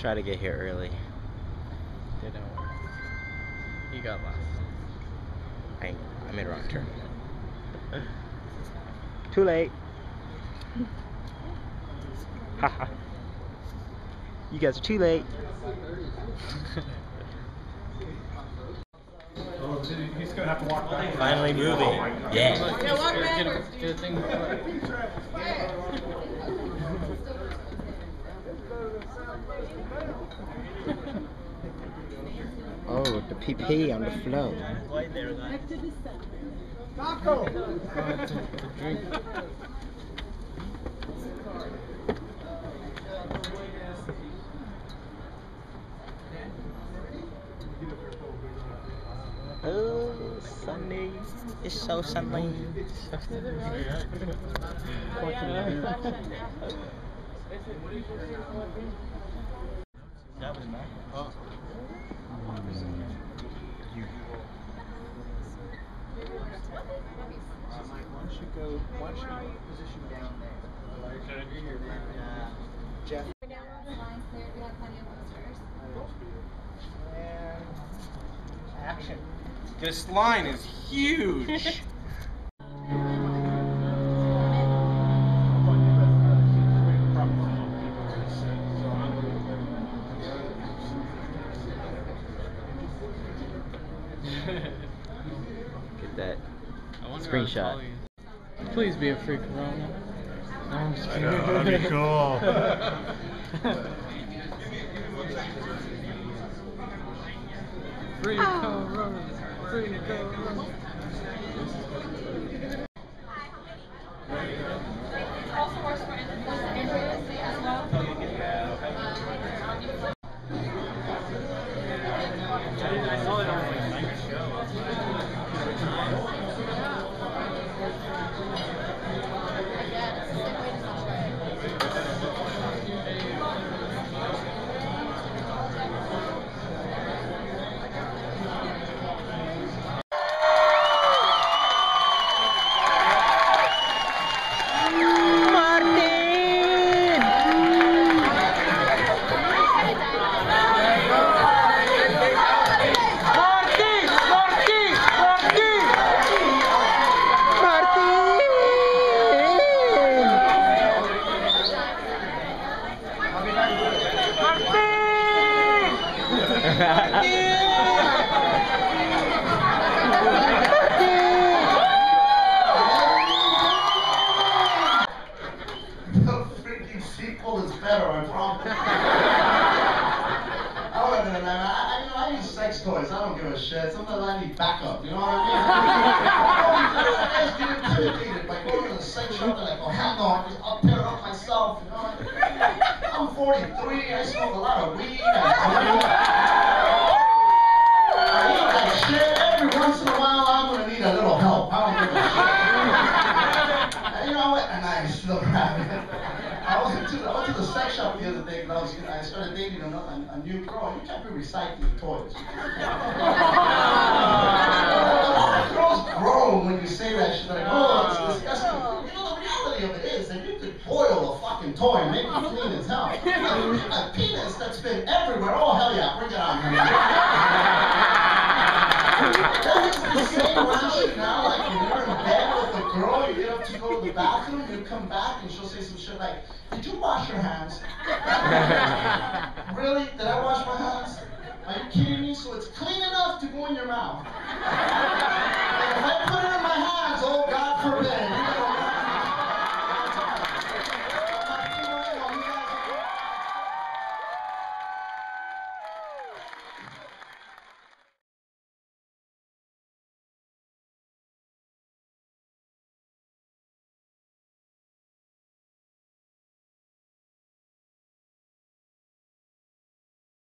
Try to get here early. Didn't work. You got lost. I made a wrong turn. Too late. Haha. You guys are too late. He's gonna have to walk back. Finally moving. Yeah. Get a thing before. Oh, the PP on the flow. Taco! Drink. Oh, Sunday. It's so Sunday. Why don't you position down there? Jeff. And action. This line is huge. Get that I wonder screenshot. how tall he is. Please be a free Corona. No, I'm just kidding. That'd be cool. Free Corona. Free Corona. Also works for Android as well. I saw it on like Mike's show. The freaking sequel is better, I promise. I use sex toys. I don't give a shit. Sometimes I need backup. You know what I mean? Get intimidated by going to the sex shop and like, oh hell no, I'll pair it up myself. You know what I mean? I'm 43. I smoke a lot of weed. I eat like shit. Every once in a while, I'm gonna need a little help. I don't give a shit. And you know what? And I still have it. I went to the sex shop the other day and I started dating a new girl. You can't be recycling toys. Girls groan when you say that shit. Like, oh, it's disgusting. You know, the reality of it is that you could boil a fucking toy and make it clean as hell. A penis that's been everywhere. Oh, hell yeah, bring it on. That's the same rationale, like when you're in bed with a girl, you get up to go to the bathroom, you come back and she'll say some shit like, did you wash your hands? Really? Did I wash my hands? Are you kidding me? So it's clean enough to go in your mouth.